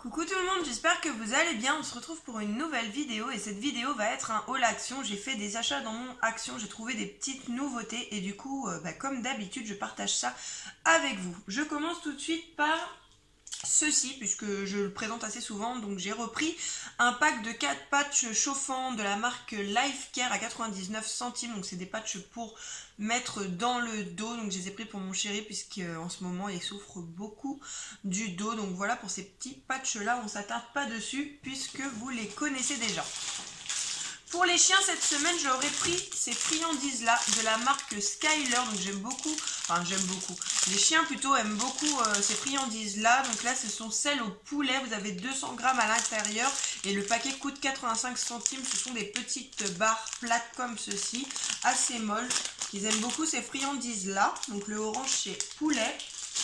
Coucou tout le monde, j'espère que vous allez bien. On se retrouve pour une nouvelle vidéo et cette vidéo va être un haul action. J'ai fait des achats dans mon action, j'ai trouvé des petites nouveautés et du coup, comme d'habitude, je partage ça avec vous. Je commence tout de suite par ceci puisque je le présente assez souvent. Donc j'ai repris un pack de 4 patchs chauffants de la marque Life Care à 99 centimes. Donc c'est des patchs pour mettre dans le dos. Donc je les ai pris pour mon chéri puisqu'en ce moment il souffre beaucoup du dos. Donc voilà pour ces petits patchs là, on s'attarde pas dessus puisque vous les connaissez déjà. Pour les chiens, cette semaine, j'aurais pris ces friandises-là de la marque Skyler. Donc j'aime beaucoup, les chiens plutôt aiment beaucoup ces friandises-là. Donc là, ce sont celles au poulet. Vous avez 200 grammes à l'intérieur et le paquet coûte 85 centimes. Ce sont des petites barres plates comme ceci, assez molles. Ils aiment beaucoup ces friandises-là. Donc le orange, c'est poulet.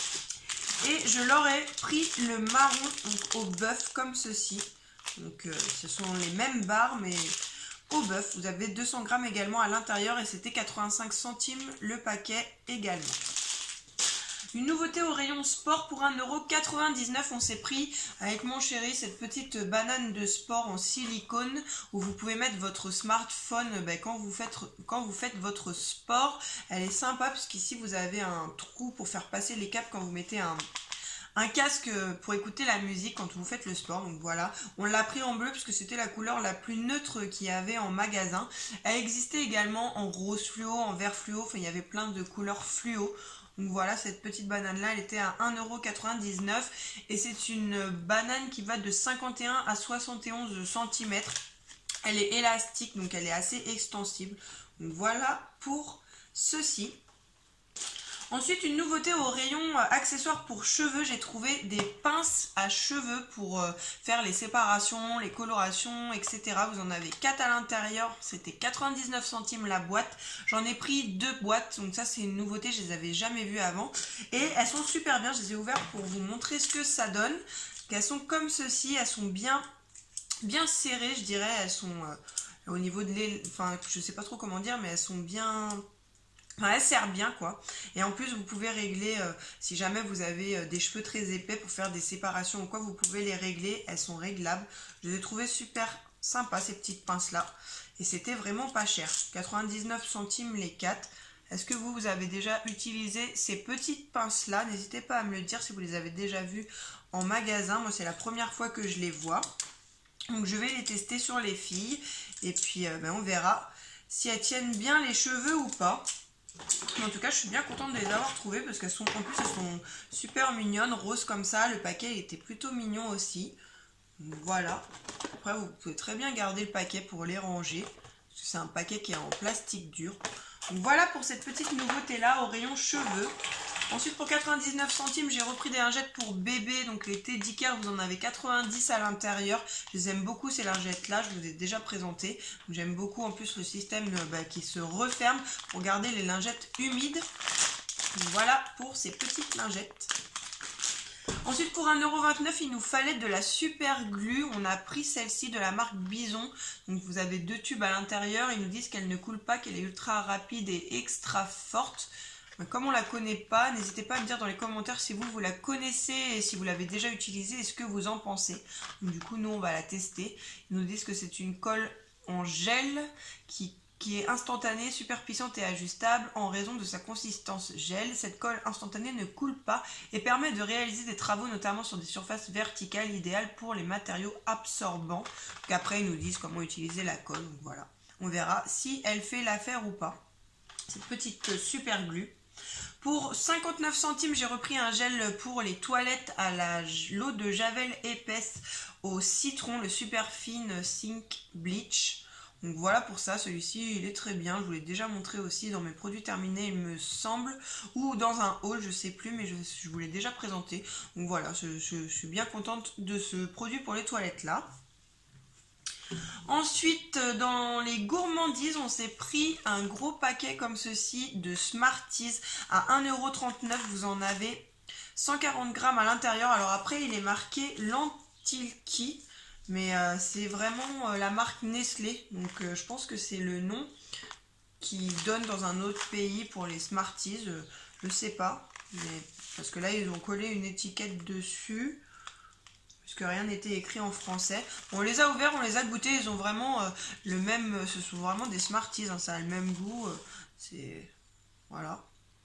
Et je leur ai pris le marron donc, au bœuf comme ceci. Donc ce sont les mêmes barres, mais au bœuf. Vous avez 200 grammes également à l'intérieur et c'était 85 centimes le paquet également. Une nouveauté au rayon sport pour 1,99 €. On s'est pris avec mon chéri cette petite banane de sport en silicone où vous pouvez mettre votre smartphone quand vous faites votre sport. Elle est sympa puisqu'ici vous avez un trou pour faire passer les câbles quand vous mettez un casque pour écouter la musique quand vous faites le sport. Donc voilà, on l'a pris en bleu puisque c'était la couleur la plus neutre qu'il y avait en magasin. Elle existait également en rose fluo, en vert fluo, enfin il y avait plein de couleurs fluo. Donc voilà, cette petite banane là, elle était à 1,99 € et c'est une banane qui va de 51 à 71 cm. Elle est élastique, donc elle est assez extensible. Donc voilà pour ceci. Ensuite, une nouveauté au rayon accessoires pour cheveux, j'ai trouvé des pinces à cheveux pour faire les séparations, les colorations, etc. Vous en avez 4 à l'intérieur, c'était 99 centimes la boîte. J'en ai pris 2 boîtes, donc ça c'est une nouveauté, je les avais jamais vues avant. Et elles sont super bien, je les ai ouvertes pour vous montrer ce que ça donne. Elles sont comme ceci, elles sont bien serrées, je dirais. Elles sont au niveau de l'aile, enfin je sais pas trop comment dire, mais elles sont bien... Enfin, elle sert bien quoi. Et en plus vous pouvez régler si jamais vous avez des cheveux très épais pour faire des séparations ou quoi, vous pouvez les régler, elles sont réglables. Je les ai trouvées super sympas ces petites pinces là et c'était vraiment pas cher, 99 centimes les 4. Est-ce que vous avez déjà utilisé ces petites pinces là? N'hésitez pas à me le dire si vous les avez déjà vues en magasin. Moi c'est la première fois que je les vois, donc je vais les tester sur les filles et puis on verra si elles tiennent bien les cheveux ou pas. Mais en tout cas, je suis bien contente de les avoir trouvées parce qu'elles sont, en plus, elles sont super mignonnes, roses comme ça. Le paquet était plutôt mignon aussi. Donc, voilà. Après, vous pouvez très bien garder le paquet pour les ranger. Parce que c'est un paquet qui est en plastique dur. Donc voilà pour cette petite nouveauté là au rayon cheveux. Ensuite pour 99 centimes j'ai repris des lingettes pour bébé. Donc les Teddy Care, vous en avez 90 à l'intérieur. Je les aime beaucoup ces lingettes là, je vous ai déjà présenté. J'aime beaucoup en plus le système qui se referme pour garder les lingettes humides. Donc, voilà pour ces petites lingettes. Ensuite pour 1,29 €, il nous fallait de la super glue. On a pris celle-ci de la marque Bison. Donc vous avez 2 tubes à l'intérieur. Ils nous disent qu'elle ne coule pas, qu'elle est ultra rapide et extra forte. Mais comme on la connaît pas, n'hésitez pas à me dire dans les commentaires si vous la connaissez et si vous l'avez déjà utilisée et ce que vous en pensez. Donc, du coup nous on va la tester. Ils nous disent que c'est une colle en gel qui est instantanée, super puissante et ajustable en raison de sa consistance gel. Cette colle instantanée ne coule pas et permet de réaliser des travaux notamment sur des surfaces verticales, idéales pour les matériaux absorbants. Donc après ils nous disent comment utiliser la colle, donc voilà. On verra si elle fait l'affaire ou pas. Cette petite super glue. Pour 59 centimes, j'ai repris un gel pour les toilettes à l'eau de javel épaisse au citron, le Super Fine Think Bleach. Donc voilà pour ça, celui-ci il est très bien, je vous l'ai déjà montré aussi dans mes produits terminés il me semble, ou dans un haul, je sais plus, mais je vous l'ai déjà présenté. Donc voilà, je suis bien contente de ce produit pour les toilettes là. Ensuite, dans les gourmandises, on s'est pris un gros paquet comme ceci de Smarties à 1,39 €. Vous en avez 140 grammes à l'intérieur. Alors après, il est marqué Lentilki, mais c'est vraiment la marque Nestlé. Donc je pense que c'est le nom qui donne dans un autre pays pour les Smarties. Je sais pas, mais parce que là, ils ont collé une étiquette dessus. puisque rien n'était écrit en français. On les a ouverts, on les a goûtés, ils ont vraiment le même, ce sont vraiment des Smarties, hein, ça a le même goût, c'est, voilà.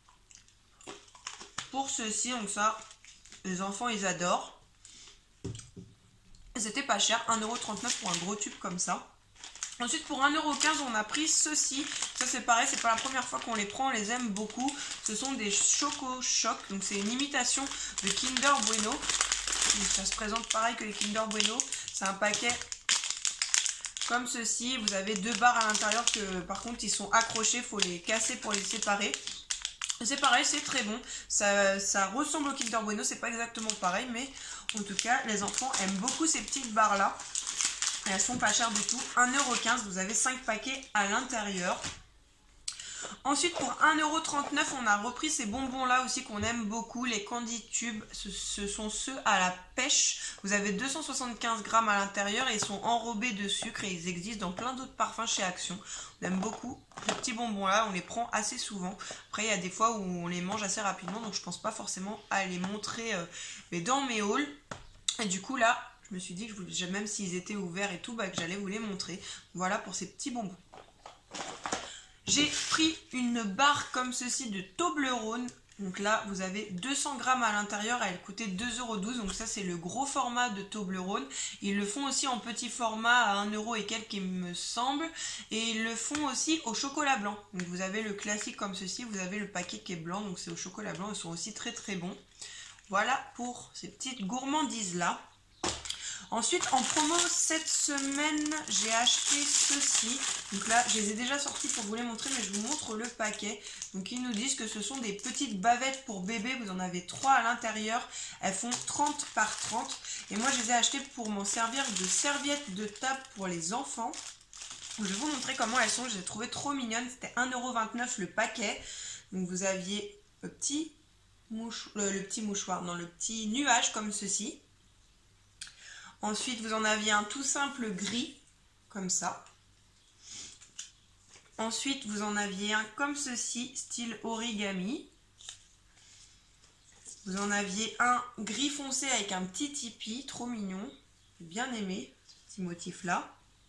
Pour ceci, donc ça, les enfants ils adorent. C'était pas cher, 1,39 € pour un gros tube comme ça. Ensuite pour 1,15 € on a pris ceci. Ça c'est pareil, c'est pas la première fois qu'on les prend, on les aime beaucoup. Ce sont des Choco Choc, donc c'est une imitation de Kinder Bueno. Ça se présente pareil que les Kinder Bueno. C'est un paquet comme ceci. Vous avez 2 barres à l'intérieur que par contre ils sont accrochés, il faut les casser pour les séparer. C'est pareil, c'est très bon. Ça ressemble au Kinder Bueno, c'est pas exactement pareil, mais en tout cas, les enfants aiment beaucoup ces petites barres-là. Et elles sont pas chères du tout. 1,15 €, vous avez 5 paquets à l'intérieur. Ensuite, pour 1,39 €, on a repris ces bonbons-là aussi qu'on aime beaucoup, les Candy Tubes. Ce sont ceux à la pêche. Vous avez 275 grammes à l'intérieur et ils sont enrobés de sucre et ils existent dans plein d'autres parfums chez Action. On aime beaucoup ces petits bonbons-là, on les prend assez souvent. Après, il y a des fois où on les mange assez rapidement, donc je pense pas forcément à les montrer mais dans mes hauls. Et du coup, là, je me suis dit que même s'ils étaient ouverts et tout, bah, que j'allais vous les montrer. Voilà pour ces petits bonbons. J'ai pris une barre comme ceci de Toblerone. Donc là, vous avez 200 grammes à l'intérieur. Elle coûtait 2,12 €. Donc ça, c'est le gros format de Toblerone. Ils le font aussi en petit format à 1 € et quelques, il me semble. Et ils le font aussi au chocolat blanc. Donc vous avez le classique comme ceci. Vous avez le paquet qui est blanc. Donc c'est au chocolat blanc. Ils sont aussi très très bons. Voilà pour ces petites gourmandises-là. Ensuite, en promo cette semaine, j'ai acheté ceci. Donc là, je les ai déjà sortis pour vous les montrer, mais je vous montre le paquet. Donc ils nous disent que ce sont des petites bavettes pour bébé. Vous en avez 3 à l'intérieur. Elles font 30 par 30. Et moi, je les ai achetées pour m'en servir de serviette de table pour les enfants. Je vais vous montrer comment elles sont. Je les ai trouvées trop mignonnes. C'était 1,29 € le paquet. Donc vous aviez le petit mouchoir, non, le petit nuage comme ceci. Ensuite, vous en aviez un tout simple gris, comme ça. Ensuite, vous en aviez un comme ceci, style origami. Vous en aviez un gris foncé avec un petit tipi, trop mignon. J'ai bien aimé ce petit motif-là.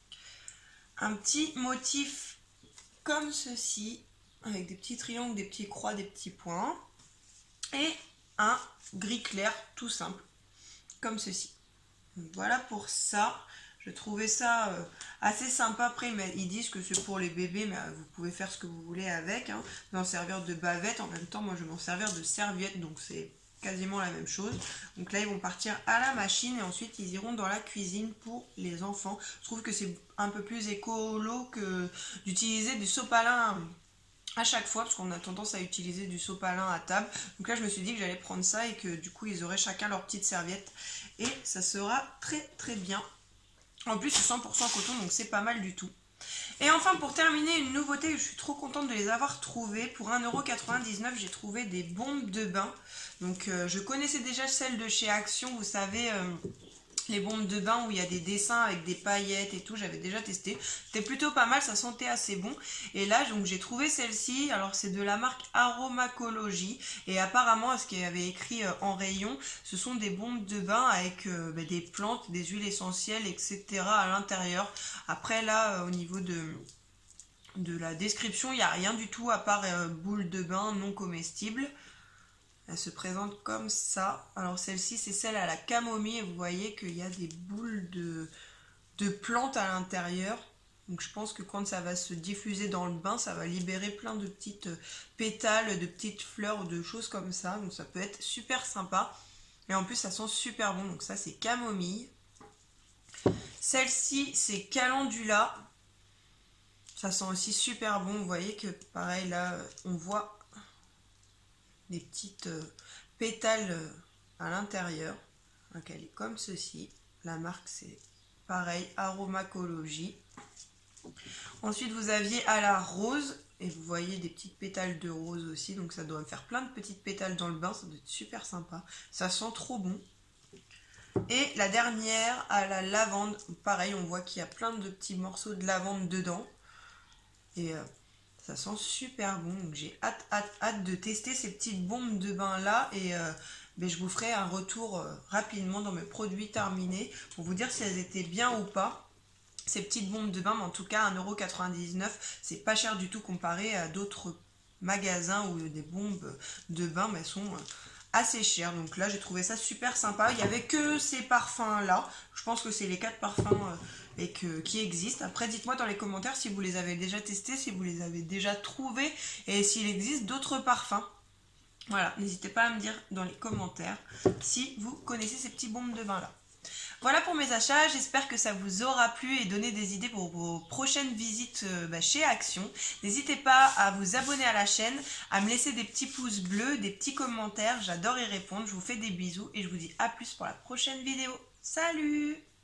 Un petit motif comme ceci, avec des petits triangles, des petits croix, des petits points. Et un gris clair, tout simple, comme ceci. Donc voilà pour ça, je trouvais ça assez sympa. Après ils disent que c'est pour les bébés, mais vous pouvez faire ce que vous voulez avec, hein. Vous en servir de bavette, en même temps moi je vais m'en servir de serviette, donc c'est quasiment la même chose. Donc là ils vont partir à la machine et ensuite ils iront dans la cuisine pour les enfants. Je trouve que c'est un peu plus écolo que d'utiliser du sopalin à chaque fois, parce qu'on a tendance à utiliser du sopalin à table. Donc là je me suis dit que j'allais prendre ça et que du coup ils auraient chacun leur petite serviette et ça sera très très bien. En plus c'est 100% coton, donc c'est pas mal du tout. Et enfin pour terminer, une nouveauté, je suis trop contente de les avoir trouvées. Pour 1,99 € j'ai trouvé des bombes de bain. Donc je connaissais déjà celles de chez Action, vous savez, les bombes de bain où il y a des dessins avec des paillettes et tout, j'avais déjà testé. C'était plutôt pas mal, ça sentait assez bon. Et là, donc j'ai trouvé celle-ci. Alors c'est de la marque Aromacologie. Et apparemment, ce qu'il y avait écrit en rayon, ce sont des bombes de bain avec des plantes, des huiles essentielles, etc. à l'intérieur. Après là, au niveau de la description, il n'y a rien du tout à part boule de bain non comestible. Elle se présente comme ça. Alors celle-ci, c'est celle à la camomille. Et vous voyez qu'il y a des boules de plantes à l'intérieur. Donc je pense que quand ça va se diffuser dans le bain, ça va libérer plein de petites pétales, de petites fleurs, de choses comme ça. Donc ça peut être super sympa. Et en plus, ça sent super bon. Donc ça, c'est camomille. Celle-ci, c'est calendula. Ça sent aussi super bon. Vous voyez que pareil, là, on voit des petites pétales à l'intérieur. Donc elle est comme ceci. La marque c'est pareil, Aromacologie. Ensuite vous aviez à la rose et vous voyez des petites pétales de rose aussi. Donc ça doit me faire plein de petites pétales dans le bain. Ça doit être super sympa. Ça sent trop bon. Et la dernière à la lavande. Pareil, on voit qu'il y a plein de petits morceaux de lavande dedans. Et ça sent super bon, donc j'ai hâte de tester ces petites bombes de bain là et mais je vous ferai un retour rapidement dans mes produits terminés pour vous dire si elles étaient bien ou pas. Ces petites bombes de bain, mais en tout cas 1,99 €, c'est pas cher du tout comparé à d'autres magasins où des bombes de bain, mais elles sont assez chères. Donc là j'ai trouvé ça super sympa. Il n'y avait que ces parfums là. Je pense que c'est les 4 parfums qui existent. Après dites-moi dans les commentaires si vous les avez déjà testés, si vous les avez déjà trouvés et s'il existe d'autres parfums. Voilà, n'hésitez pas à me dire dans les commentaires si vous connaissez ces petits bombes de bain là. Voilà pour mes achats, j'espère que ça vous aura plu et donné des idées pour vos prochaines visites chez Action. N'hésitez pas à vous abonner à la chaîne, à me laisser des petits pouces bleus, des petits commentaires, j'adore y répondre. Je vous fais des bisous et je vous dis à plus pour la prochaine vidéo. Salut!